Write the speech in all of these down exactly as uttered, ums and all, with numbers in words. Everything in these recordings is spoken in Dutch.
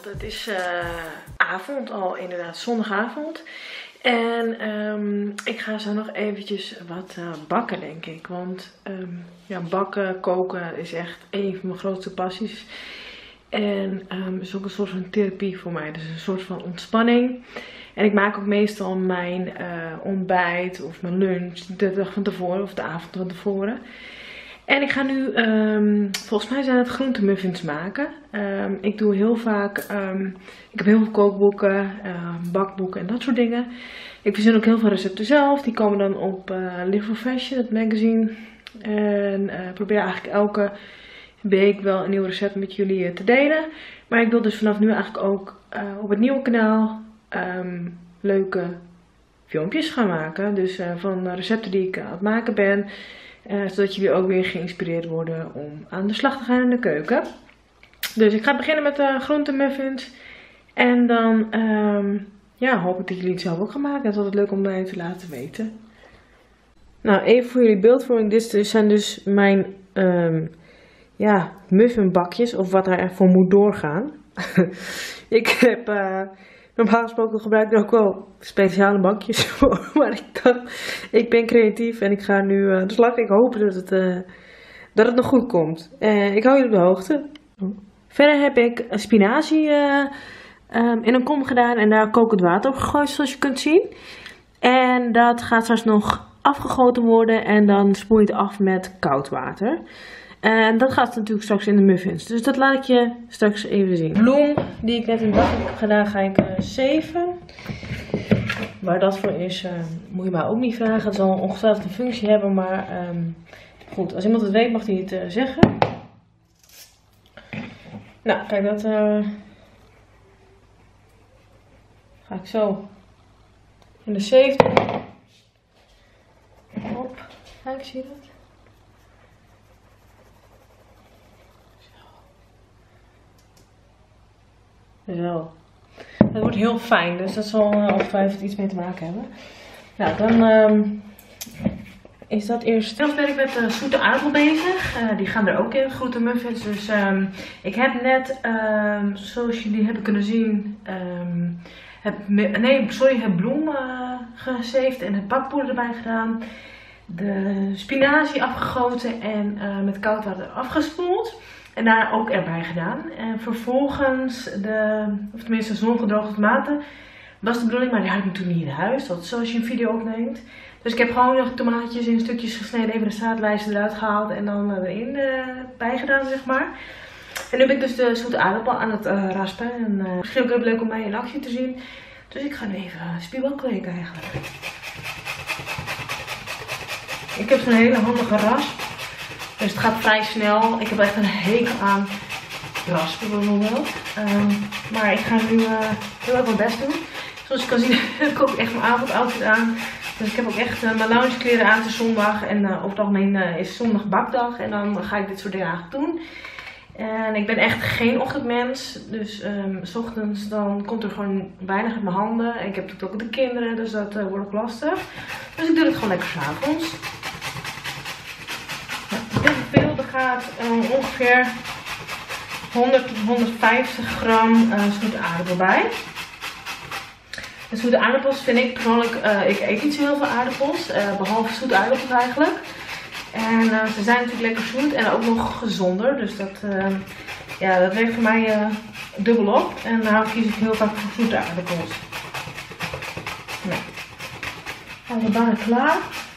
Het is uh, avond al, inderdaad, zondagavond. En um, ik ga zo nog eventjes wat uh, bakken, denk ik. Want um, ja, bakken, koken is echt een van mijn grootste passies. En um, is ook een soort van therapie voor mij. Dus een soort van ontspanning. En ik maak ook meestal mijn uh, ontbijt of mijn lunch de dag van tevoren of de avond van tevoren. En ik ga nu, um, volgens mij zijn het groentemuffins maken. Um, ik doe heel vaak, um, ik heb heel veel kookboeken, uh, bakboeken en dat soort dingen. Ik verzin ook heel veel recepten zelf. Die komen dan op uh, Live for Fashion, het magazine. En uh, probeer eigenlijk elke week wel een nieuw recept met jullie uh, te delen. Maar ik wil dus vanaf nu eigenlijk ook uh, op het nieuwe kanaal um, leuke filmpjes gaan maken. Dus uh, van recepten die ik uh, aan het maken ben. Uh, zodat jullie ook weer geïnspireerd worden om aan de slag te gaan in de keuken. Dus ik ga beginnen met de groentemuffins. En dan um, ja, hoop ik dat jullie het zelf ook gaan maken. Het is altijd leuk om mij te laten weten. Nou, even voor jullie beeldvorming. Dit zijn dus mijn um, ja, muffinbakjes. Of wat er voor moet doorgaan. Ik heb... Uh, Normaal gesproken gebruik ik er ook wel speciale bakjes voor. Maar ik dacht, ik ben creatief en ik ga nu aan uh, de slag. Ik hoop dat het, uh, dat het nog goed komt. Uh, ik hou jullie op de hoogte. Verder heb ik spinazie uh, um, in een kom gedaan en daar kokend water op gegooid, zoals je kunt zien. En dat gaat straks nog afgegoten worden en dan spoel je het af met koud water. En dat gaat natuurlijk straks in de muffins. Dus dat laat ik je straks even zien. Bloem die ik net in de bak heb gedaan ga ik uh, zeven. Waar dat voor is uh, moet je mij ook niet vragen. Het zal ongetwijfeld een functie hebben. Maar um, goed, als iemand het weet mag hij het uh, zeggen. Nou kijk, dat uh, ga ik zo in de zeventig. Hop, kijk, zie je dat? Zo. Het wordt heel fijn, dus dat zal uh, ongetwijfeld iets mee te maken hebben. Nou, dan um, is dat eerst. Dan ben ik met de uh, zoete aardappel bezig. Uh, die gaan er ook in, groentemuffins. Dus um, ik heb net, um, zoals jullie hebben kunnen zien, um, heb, nee, sorry, heb bloem uh, gezeefd en het bakpoeder erbij gedaan. De spinazie afgegoten en uh, met koud water afgespoeld. En daar ook erbij gedaan. En vervolgens de, of tenminste zongedroogde tomaten, was de bedoeling, maar die had ik natuurlijk niet in huis. Dat is zoals je een video opneemt. Dus ik heb gewoon nog tomaatjes in stukjes gesneden, even de zaadlijsten eruit gehaald en dan erin uh, bijgedaan, zeg maar. En nu ben ik dus de zoete aardappel aan het uh, raspen. En uh, misschien ook heel leuk om mij in actie te zien. Dus ik ga nu even spierbal kweken eigenlijk. Ik heb zo'n hele handige rasp. Dus het gaat vrij snel. Ik heb echt een hekel aan raspen bijvoorbeeld. Um, maar ik ga nu uh, heel erg mijn best doen. Zoals je kan zien heb ik ook echt mijn avondoutfit aan. Dus ik heb ook echt uh, mijn loungekleren aan. Het is zondag en uh, over het algemeen uh, is zondag bakdag. En dan ga ik dit soort dingen eigenlijk doen. En ik ben echt geen ochtendmens. Dus um, 's ochtends dan komt er gewoon weinig uit mijn handen. En ik heb natuurlijk ook de kinderen, dus dat uh, wordt ook lastig. Dus ik doe het gewoon lekker 's avonds. Er gaat uh, ongeveer honderd tot honderdvijftig gram uh, zoete aardappel bij. De zoete aardappels vind ik persoonlijk, uh, ik eet niet zo heel veel aardappels, uh, behalve zoete aardappels eigenlijk. En uh, ze zijn natuurlijk lekker zoet en ook nog gezonder, dus dat, uh, ja, dat werkt voor mij uh, dubbel op. En daarom kies ik heel vaak voor zoete aardappels. Nou, gaan we bijna klaar.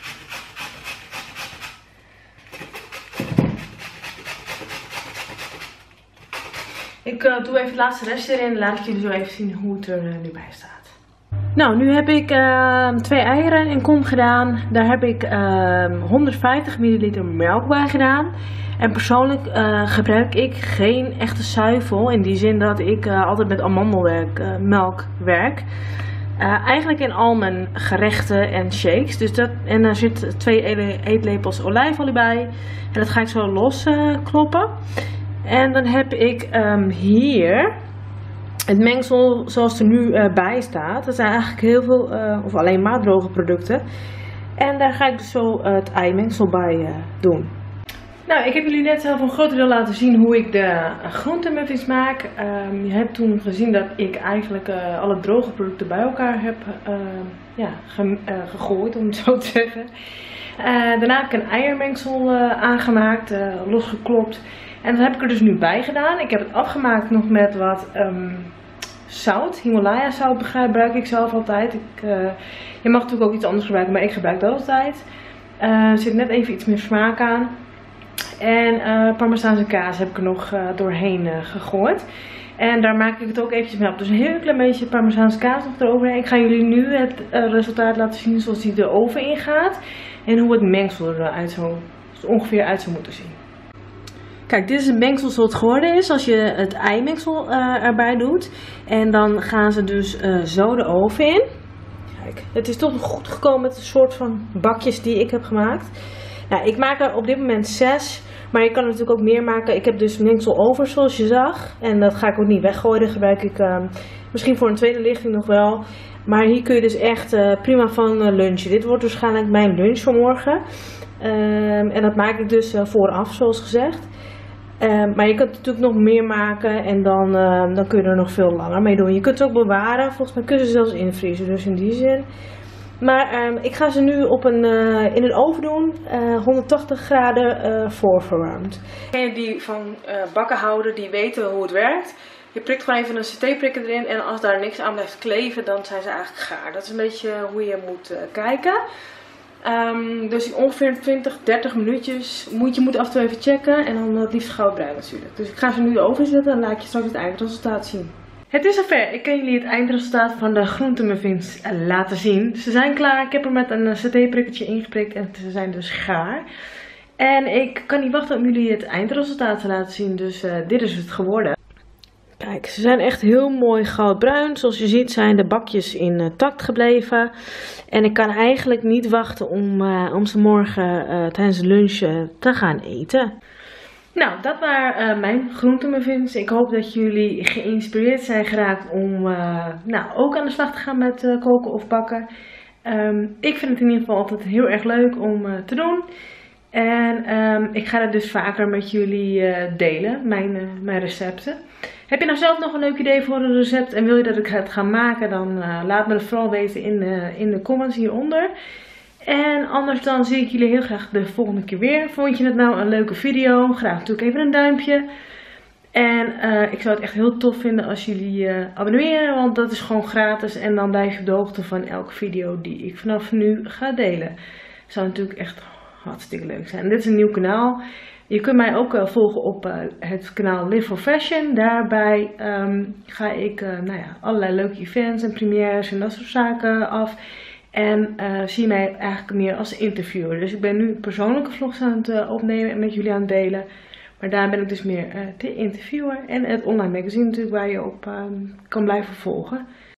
Ik uh, doe even het laatste restje erin en laat ik jullie zo even zien hoe het er uh, nu bij staat. Nou, nu heb ik uh, twee eieren in kom gedaan. Daar heb ik uh, honderdvijftig milliliter melk bij gedaan. En persoonlijk uh, gebruik ik geen echte zuivel. In die zin dat ik uh, altijd met amandelmelk uh, melk werk. Uh, eigenlijk in al mijn gerechten en shakes. Dus dat, en daar zit twee eetlepels olijfolie bij. En dat ga ik zo los uh, kloppen. En dan heb ik um, hier het mengsel zoals er nu uh, bij staat. Dat zijn eigenlijk heel veel, uh, of alleen maar droge producten. En daar ga ik dus zo uh, het eimengsel bij uh, doen. Nou, ik heb jullie net zelf een groot deel laten zien hoe ik de groentemuffins maak. Um, je hebt toen gezien dat ik eigenlijk uh, alle droge producten bij elkaar heb uh, ja, ge uh, gegooid, om het zo te zeggen. Uh, daarna heb ik een eiermengsel uh, aangemaakt, uh, losgeklopt. En dat heb ik er dus nu bij gedaan. Ik heb het afgemaakt nog met wat um, zout. Himalaya zout gebruik ik zelf altijd. Ik, uh, je mag natuurlijk ook iets anders gebruiken, maar ik gebruik dat altijd. Uh, er zit net even iets meer smaak aan. En uh, parmezaanse kaas heb ik er nog uh, doorheen uh, gegooid. En daar maak ik het ook eventjes mee op. Dus een heel klein beetje parmezaanse kaas nog eroverheen. Ik ga jullie nu het uh, resultaat laten zien zoals die de oven ingaat. En hoe het mengsel eruit zo, ongeveer uit zou moeten zien. Kijk, dit is het mengsel zoals het geworden is als je het eimengsel uh, erbij doet. En dan gaan ze dus uh, zo de oven in. Kijk, het is toch goed gekomen met een soort van bakjes die ik heb gemaakt. Nou, ik maak er op dit moment zes, maar je kan er natuurlijk ook meer maken. Ik heb dus mengsel over zoals je zag. En dat ga ik ook niet weggooien, dat gebruik ik uh, misschien voor een tweede lichting nog wel. Maar hier kun je dus echt uh, prima van uh, lunchen. Dit wordt waarschijnlijk mijn lunch vanmorgen. Um, en dat maak ik dus uh, vooraf, zoals gezegd. Um, maar je kunt natuurlijk nog meer maken en dan, uh, dan kun je er nog veel langer mee doen. Je kunt het ook bewaren, volgens mij kun je ze zelfs invriezen, dus in die zin. Maar um, ik ga ze nu op een, uh, in een oven doen, uh, honderdtachtig graden uh, voorverwarmd. Degenen die van uh, bakken houden, die weten hoe het werkt. Je prikt gewoon even een satéprikker erin en als daar niks aan blijft kleven, dan zijn ze eigenlijk gaar. Dat is een beetje hoe je moet uh, kijken. Um, dus ongeveer twintig, dertig minuutjes. Moet, je moet af en toe even checken en dan het liefst goudbruin natuurlijk. Dus ik ga ze nu in de oven zetten en laat je straks het eindresultaat zien. Het is zover. Ik kan jullie het eindresultaat van de groentemuffins laten zien. Ze zijn klaar. Ik heb er met een satéprikkertje ingeprikt en ze zijn dus gaar. En ik kan niet wachten om jullie het eindresultaat te laten zien. Dus uh, dit is het geworden. Kijk, ze zijn echt heel mooi goudbruin. Zoals je ziet zijn de bakjes intact gebleven. En ik kan eigenlijk niet wachten om, uh, om ze morgen uh, tijdens de lunch uh, te gaan eten. Nou, dat waren uh, mijn groentemuffins. Ik hoop dat jullie geïnspireerd zijn geraakt om uh, nou, ook aan de slag te gaan met uh, koken of bakken. Um, ik vind het in ieder geval altijd heel erg leuk om uh, te doen. En um, ik ga het dus vaker met jullie uh, delen, mijn, uh, mijn recepten. Heb je nou zelf nog een leuk idee voor een recept en wil je dat ik het ga maken, dan uh, laat me het vooral weten in, uh, in de comments hieronder. En anders dan zie ik jullie heel graag de volgende keer weer. Vond je het nou een leuke video? Graag natuurlijk even een duimpje. En uh, ik zou het echt heel tof vinden als jullie uh, abonneren, want dat is gewoon gratis. En dan blijf je op de hoogte van elke video die ik vanaf nu ga delen. Dat zou natuurlijk echt hartstikke leuk zijn. En dit is een nieuw kanaal. Je kunt mij ook uh, volgen op uh, het kanaal Live for Fashion. Daarbij um, ga ik uh, nou ja, allerlei leuke events en premières en dat soort zaken af. En uh, zie je mij eigenlijk meer als interviewer. Dus ik ben nu persoonlijke vlogs aan het uh, opnemen en met jullie aan het delen. Maar daar ben ik dus meer uh, de interviewer. En het online magazine natuurlijk waar je op uh, kan blijven volgen.